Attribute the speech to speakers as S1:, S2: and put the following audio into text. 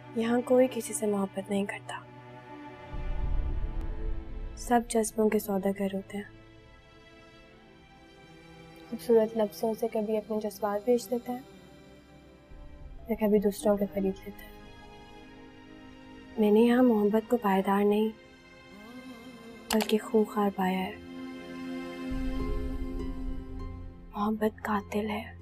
S1: यहाँ कोई किसी से मोहब्बत नहीं करता, सब जज्बों के सौदागर होते हैं। खूबसूरत लफ्ज़ों से कभी अपने जज्बात बेच देते हैं या कभी दूसरों के खरीद लेते हैं। मैंने यहाँ मोहब्बत को पायदार नहीं बल्कि खूंखार पाया है। मोहब्बत कातिल है।